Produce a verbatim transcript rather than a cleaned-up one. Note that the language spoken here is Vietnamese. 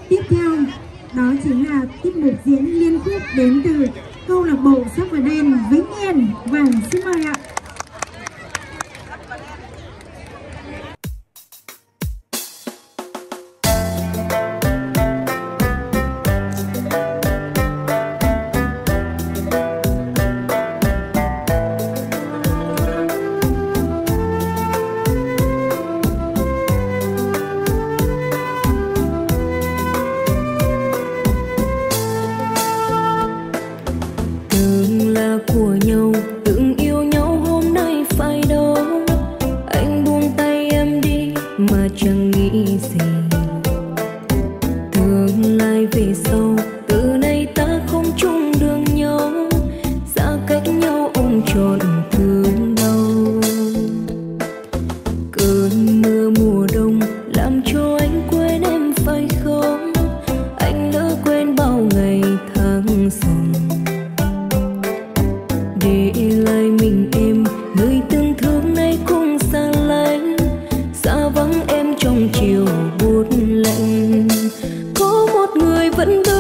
Tiếp theo đó chính là tiết mục diễn liên khúc đến từ câu lạc bộ Sắc và Đen Vĩnh Yên. Vâng, xin mời ạ. Của nhau tưởng yêu nhau hôm nay phải đâu, anh buông tay em đi mà chẳng nghĩ gì. Tương lai về sau từ nay ta không chung đường nhau, xa cách nhau ôm trọn thương đau. Cơn mưa mùa đông làm cho anh quên em phải không, anh lỡ quên bao ngày tháng dòng. Để lại mình em, người từng thương nay cũng xa lánh, xa vắng em trong chiều buốt lạnh. Có một người vẫn đợi